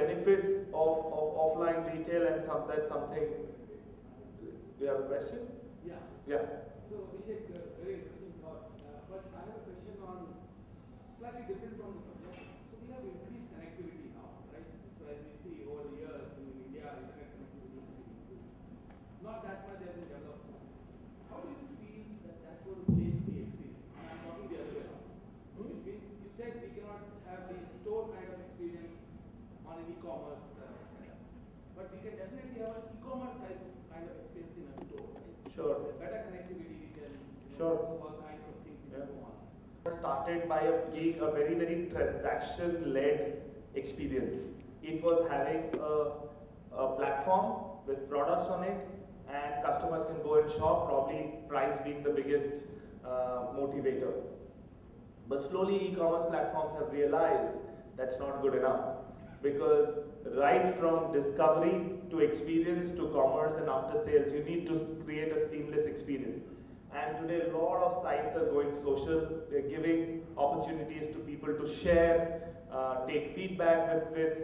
benefits of offline retail, and that's something. Do you have a question? Yeah. Yeah. So Abhishek, very interesting thoughts. But I have a question on slightly different from the subject. So we have increased connectivity now, right? So as we see over the years in India, internet connectivity has been improved. Not that much as in developed countries. How do you feel that that's going to change the experience? And I'm talking the other way around. Which means you said we cannot have the store kind of experience on an e-commerce setup. But we can definitely have an e-commerce kind of experience in a store. Right? Sure. Better connectivity, we can Sure. do all kinds of things you can go on. Started by being a very, very transaction-led experience. It was having a platform with products on it, and customers can go and shop, probably price being the biggest motivator. But slowly e-commerce platforms have realized that's not good enough, because right from discovery to experience to commerce and after sales, you need to create a seamless experience. And today a lot of sites are going social. They're giving opportunities to people to share, take feedback with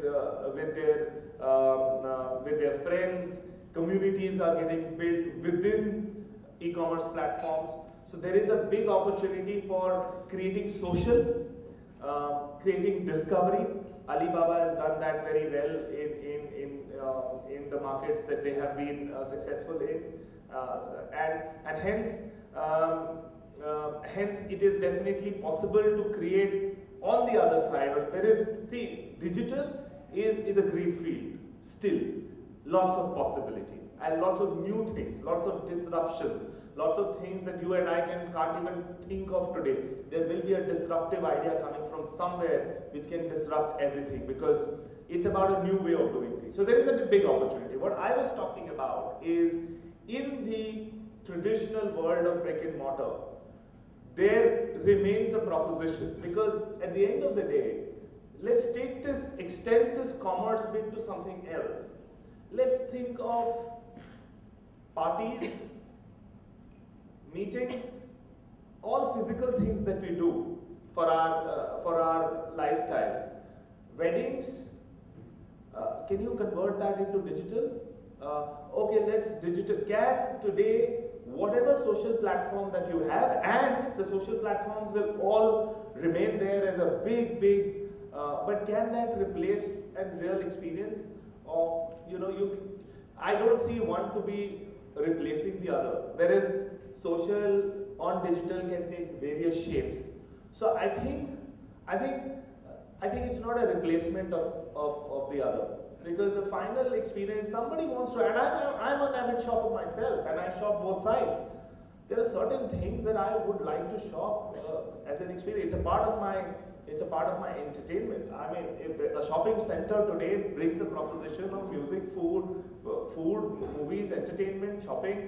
their friends. Communities are getting built within e-commerce platforms. So there is a big opportunity for creating social, creating discovery. Alibaba has done that very well in the markets that they have been successful in, and hence it is definitely possible to create on the other side. There is, see, digital is a green field still, lots of possibilities and lots of new things, lots of disruptions. Lots of things that you and I can't even think of today. There will be a disruptive idea coming from somewhere which can disrupt everything, because it's about a new way of doing things. So there is a big opportunity. What I was talking about is, in the traditional world of brick and mortar, there remains a proposition, because at the end of the day, let's take this, extend this commerce bit to something else. Let's think of parties, meetings, all physical things that we do for our lifestyle. Weddings, can you convert that into digital? Okay, let's digital. Can today, whatever social platform that you have, and the social platforms will all remain there as a big, but can that replace a real experience of, I don't see one to be replacing the other. Whereas social on digital can take various shapes. So I think it's not a replacement of the other, because the final experience, somebody wants to, and I'm an avid shopper myself, and I shop both sides. There are certain things that I would like to shop as an experience. It's a part of my entertainment. I mean, if a shopping center today brings a proposition of music, food, movies, entertainment, shopping.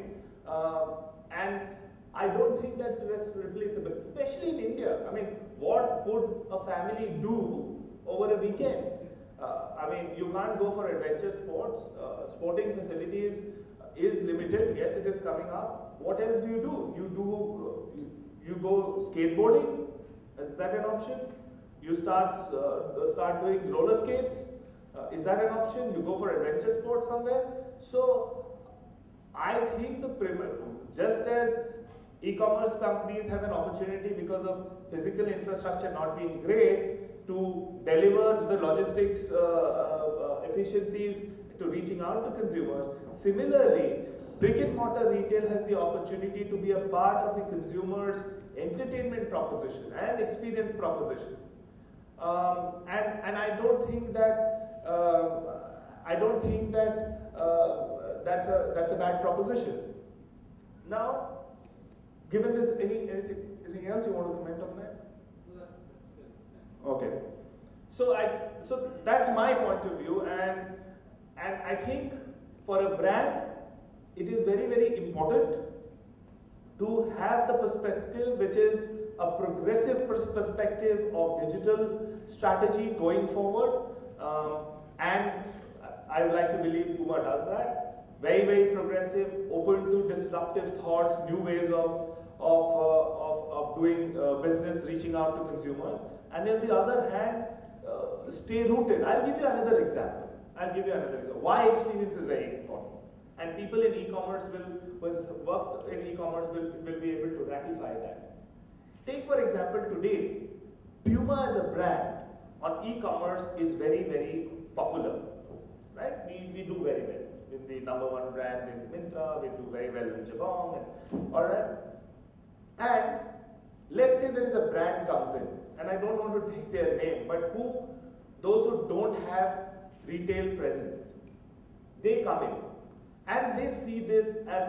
And I don't think that's replaceable, especially in India. I mean, what would a family do over a weekend? I mean, you can't go for adventure sports. Sporting facilities is limited. Yes, it is coming up. What else do? You go skateboarding. Is that an option? You start doing roller skates. Is that an option? You go for adventure sports somewhere. So I think just as e-commerce companies have an opportunity because of physical infrastructure not being great to deliver the logistics efficiencies to reaching out to consumers, similarly, brick and mortar retail has the opportunity to be a part of the consumer's entertainment proposition and experience proposition. And I don't think that that's a bad proposition. Now, given this, anything else you want to comment on that? Okay. So that's my point of view, and I think for a brand, it is very, very important to have the perspective, which is a progressive perspective of digital strategy going forward, and I would like to believe Puma does that. Very, very progressive, open to disruptive thoughts, new ways of doing business, reaching out to consumers. And on the other hand, stay rooted. I'll give you another example. Why experience is very important. And people in e-commerce work in e-commerce will be able to ratify that. Take for example today, Puma as a brand on e-commerce is very, very popular. Right? We do very well. With the #1 brand in Myntra, we do very well in Jabong, and alright. And let's say there is a brand comes in, and I don't want to take their name, but those who don't have retail presence, they come in and they see this as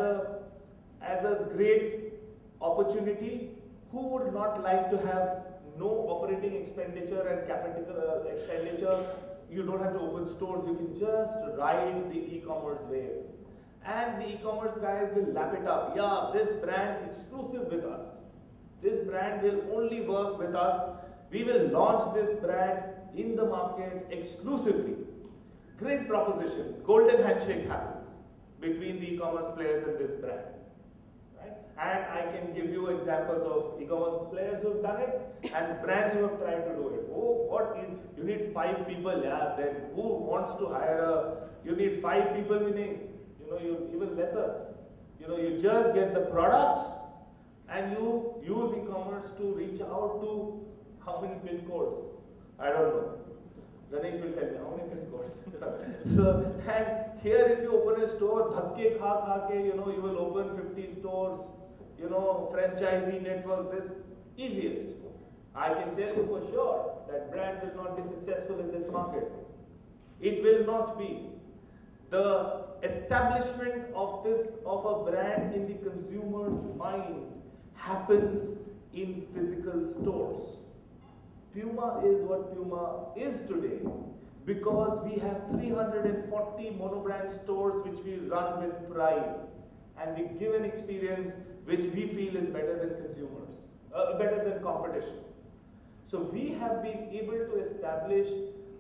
a great opportunity. Who would not like to have no operating expenditure and capital expenditure? You don't have to open stores, you can just ride the e-commerce wave. And the e-commerce guys will lap it up. Yeah, this brand exclusive with us. This brand will only work with us. We will launch this brand in the market exclusively. Great proposition. Golden handshake happens between the e-commerce players and this brand. Right? And I can give you examples of e-commerce players who have done it and brands who have tried to do it. Oh, you need 5 people, yeah, then who wants to hire you need 5 people, meaning, you even lesser. You just get the products and you use e-commerce to reach out to how many pin codes? I don't know. Ganesh will tell me how many pin codes. So, and here if you open a store, dhakke kha ke, you will open 50 stores, franchisee network, this easiest. I can tell you for sure that brand will not be successful in this market. It will not be. The establishment of a brand in the consumer's mind happens in physical stores. Puma is what Puma is today because we have 340 monobrand stores which we run with pride, and we give an experience which we feel is better than consumers, better than competition. So we have been able to establish,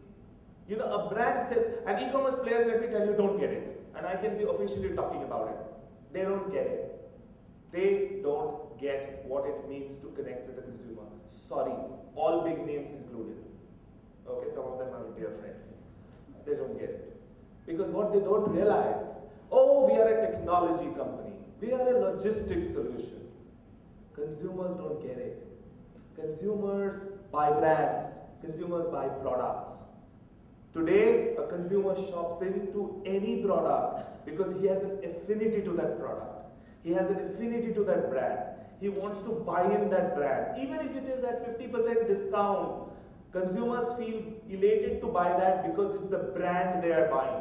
a brand says, and e-commerce players, let me tell you, don't get it. And I can be officially talking about it. They don't get it. They don't get what it means to connect with the consumer. Sorry, all big names included. Okay, some of them are dear friends. They don't get it. Because what they don't realize, we are a technology company. We are a logistics solution. Consumers don't get it. Consumers buy brands. Consumers buy products. Today, a consumer shops into any product because he has an affinity to that product. He has an affinity to that brand. He wants to buy in that brand. Even if it is at 50% discount, consumers feel elated to buy that because it's the brand they are buying.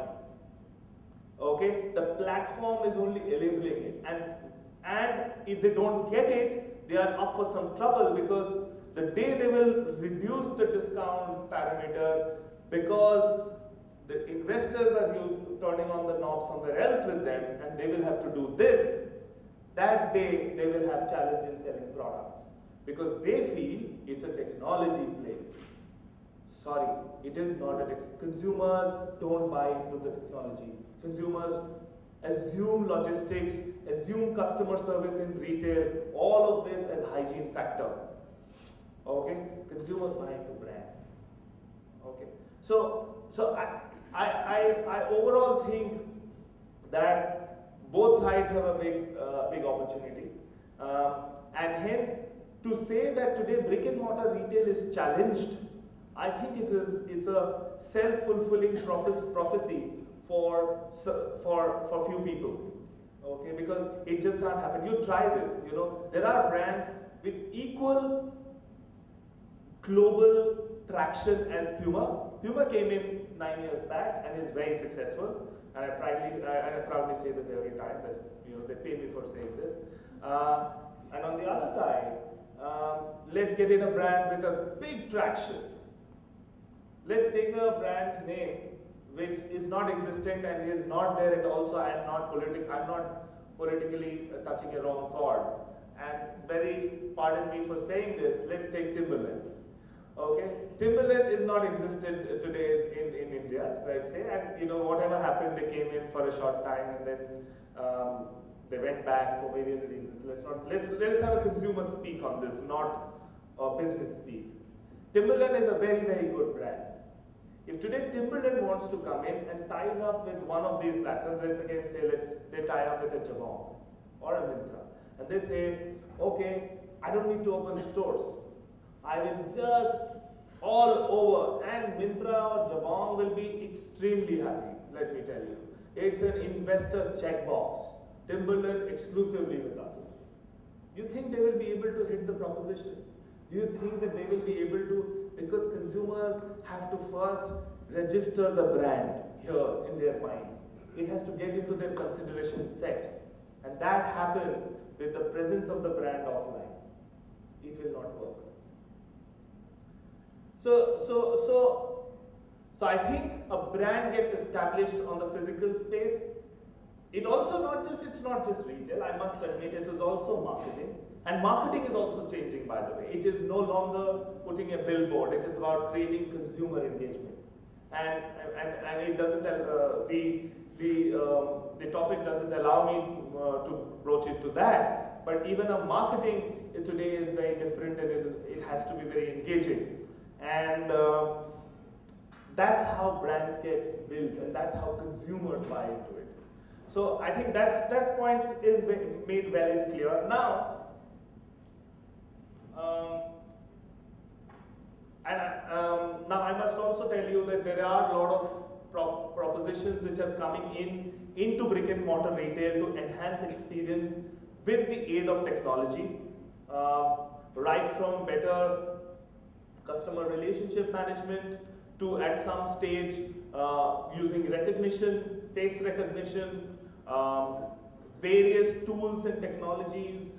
Okay? The platform is only enabling it. And if they don't get it, they are up for some trouble because the day they will reduce the discount parameter because the investors are turning on the knob somewhere else with them and they will have to do this, that day they will have challenge in selling products because they feel it's a technology play. Sorry, it is not a consumers don't buy into the technology. Consumers assume logistics, assume customer service in retail, all of this as hygiene factor. Okay, consumers buy into brands. Okay, so I overall think that both sides have a big opportunity, and hence to say that today brick and mortar retail is challenged, I think it's a self-fulfilling prophecy for few people. Okay, because it just can't happen. You try this. There are brands with equal global traction as Puma. Puma came in 9 years back and is very successful. And I proudly say this every time. That's they pay me for saying this. And on the other side, let's get in a brand with a big traction. Let's take a brand's name which is not existent and is not there, and also I'm not politically touching a wrong chord. And pardon me for saying this, let's take Timberland. Okay, Timberland is not existent today in India, right? Say, and whatever happened, they came in for a short time and then they went back for various reasons. Let's have a consumer speak on this, not a business speak. Timberland is a very, very good brand. If today Timberland wants to come in and ties up with one of these platforms, let's again say they tie up with a Jabong or a Myntra, and they say, okay, I don't need to open stores. I will just all over, and Myntra or Jabong will be extremely happy, let me tell you. It's an investor checkbox. Timberland exclusively with us. You think they will be able to hit the proposition? Do you think that they will be able to, because consumers have to first register the brand here in their minds. It has to get into their consideration set. And that happens with the presence of the brand offline. It will not work. So I think a brand gets established on the physical space. It's not just retail, I must admit, it is also marketing. And marketing is also changing, by the way. It is no longer putting a billboard, it is about creating consumer engagement. And it doesn't, the topic doesn't allow me to broach it to that. But even a marketing today is very different, and it has to be very engaging. And that's how brands get built, and that's how consumers buy into it. So I think that point is made well and clear. Now, now I must also tell you that there are a lot of propositions which are coming into brick and mortar retail to enhance experience with the aid of technology, right from better customer relationship management to at some stage using recognition, face recognition, various tools and technologies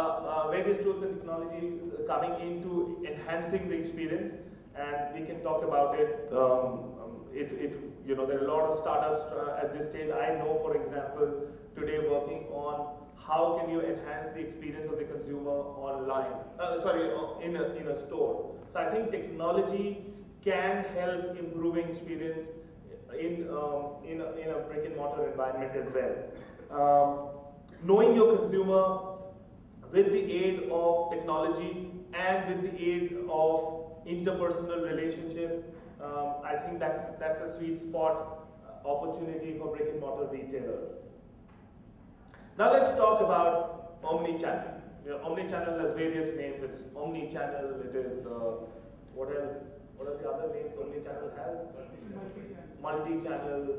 coming into enhancing the experience, and we can talk about it. There are a lot of startups at this stage. I know, for example, today working on how can you enhance the experience of the consumer online, in a store. So I think technology can help improving experience in a brick and mortar environment as well. Knowing your consumer with the aid of technology and with the aid of interpersonal relationship, I think that's a sweet spot opportunity for brick and mortar retailers. Now let's talk about omni-channel. Omni-channel has various names. It's omni-channel. It is what else? What are the other names omni-channel has? Multi-channel.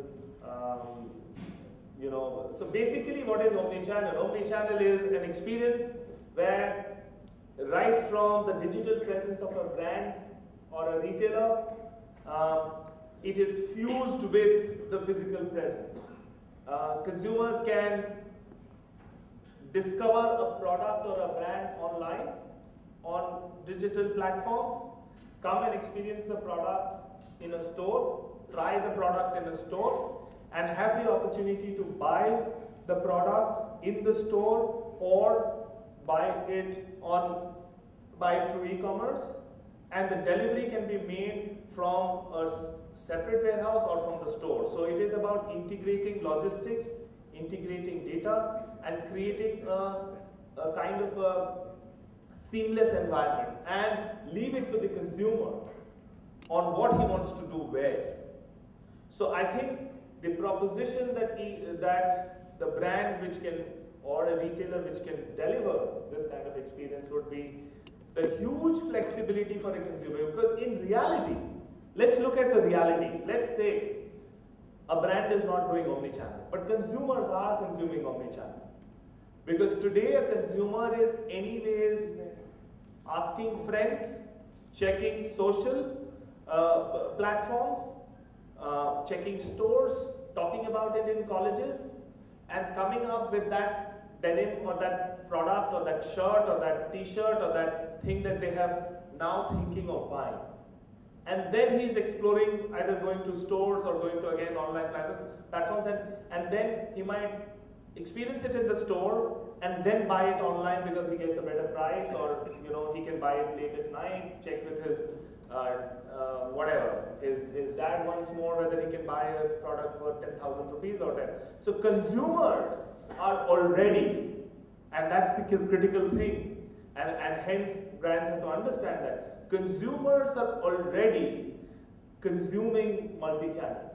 So basically, what is omni-channel? Omni-channel is an experience where, right from the digital presence of a brand or a retailer, it is fused with the physical presence. Consumers can discover a product or a brand online on digital platforms, come and experience the product in a store, try the product in a store, and have the opportunity to buy the product in the store or buy it through e-commerce, and the delivery can be made from a separate warehouse or from the store. So it is about integrating logistics, integrating data, and creating a kind of a seamless environment, and leave it to the consumer on what he wants to do where. So I think the proposition that the brand which can, or a retailer which can deliver this kind of experience would be the huge flexibility for the consumer. Because in reality, let's look at the reality. Let's say a brand is not doing omni-channel, but consumers are consuming omni-channel. Because today a consumer is anyways asking friends, checking social platforms, checking stores, talking about it in colleges, and coming up with that denim or that product or that shirt or that t-shirt or that thing that they have now thinking of buying. And then he's exploring either going to stores or going to again online platforms, and then he might experience it in the store and then buy it online because he gets a better price, or he can buy it late at night, check with his whatever. His dad wants more, whether he can buy a product for 10,000 rupees or 10. So consumers are already, and that's the critical thing, and hence brands have to understand that consumers are already consuming multi-channel.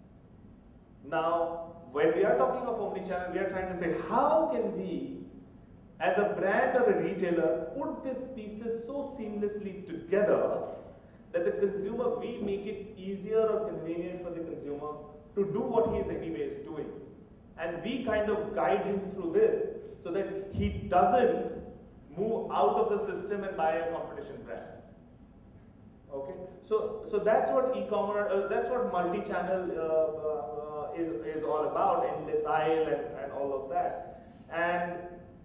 Now, when we are talking of omni-channel, we are trying to say, how can we, as a brand or a retailer, put these pieces so seamlessly together that the consumer, we make it easier or convenient for the consumer to do what he is anyways doing. And we kind of guide him through this so that he doesn't move out of the system and buy a competition brand. Okay, so that's what e-commerce, that's what multi-channel is all about, and decile and all of that. And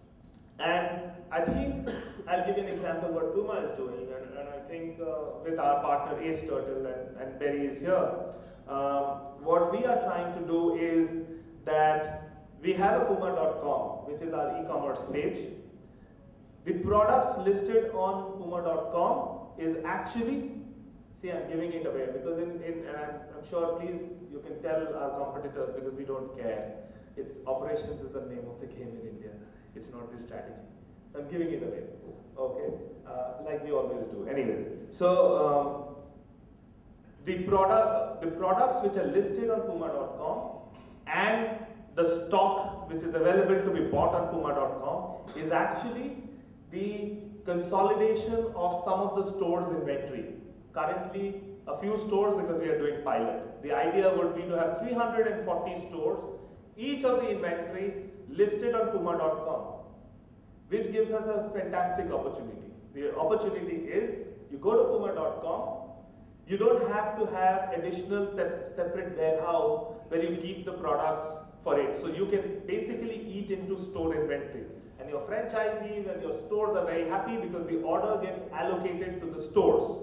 I think I'll give you an example what Puma is doing, and I think with our partner Ace Turtle and Berry is here. What we are trying to do is that we have a Puma.com, which is our e-commerce page. The products listed on Puma.com is actually, see, I'm giving it away because and I'm sure, please, you can tell our competitors because we don't care. It's operations is the name of the game in India. It's not the strategy. So I'm giving it away. Okay, like we always do. Anyways, so the products which are listed on Puma.com and the stock which is available to be bought on Puma.com is actually the consolidation of some of the stores' inventory. Currently, a few stores because we are doing pilot. The idea would be to have 340 stores, each of the inventory listed on Puma.com, which gives us a fantastic opportunity. The opportunity is you go to Puma.com, you don't have to have additional separate warehouse where you keep the products for it. So you can basically eat into store inventory. And your franchisees and your stores are very happy because the order gets allocated to the stores.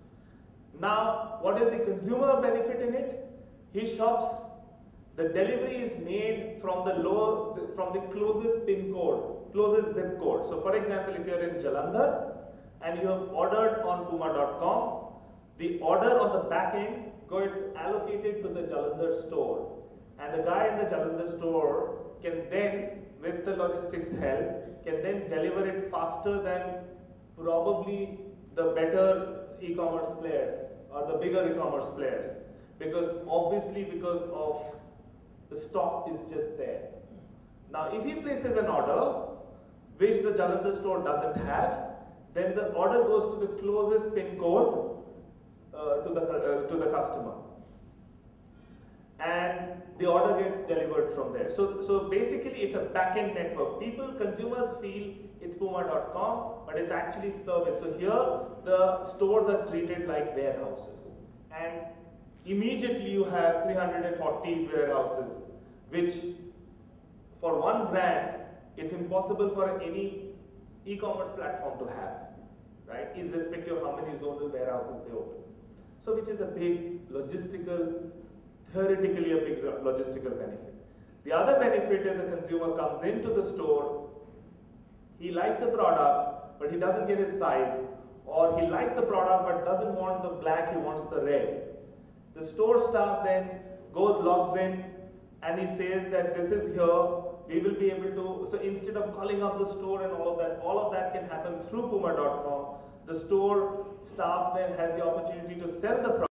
Now, what is the consumer benefit in it? He shops, the delivery is made from the closest pin code, closest zip code. So for example, if you're in Jalandhar and you have ordered on Puma.com, the order on the back end gets allocated to the Jalandhar store. And the guy in the Jalandhar store can then, with the logistics help, can then deliver it faster than probably the better e-commerce players or the bigger e-commerce players, because of the stock is just there. Now if he places an order which the Jalandhar store doesn't have, then the order goes to the closest pin code to the customer, and the order gets delivered from there. So basically it's a back-end network. Consumers feel it's Puma.com, but it's actually service. So here the stores are treated like warehouses, and immediately you have 340 warehouses, which for one brand it's impossible for any e-commerce platform to have, right? Irrespective of how many zonal warehouses they open. So which is a big logistical, theoretically a big logistical benefit. The other benefit is the consumer comes into the store, he likes a product but he doesn't get his size, or he likes the product but doesn't want the black, he wants the red. The store staff then logs in and he says that this is here, we will be able to, so instead of calling up the store and all of that can happen through Puma.com. The store staff then has the opportunity to sell the product